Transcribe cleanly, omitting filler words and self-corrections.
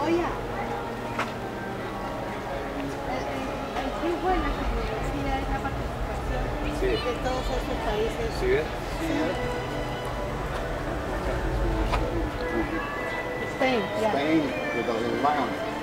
Oh, ya. El triunfo de la tecnología es la participación de todos estos países. ¿Sí ves? Spain, yeah. Spain with the lions.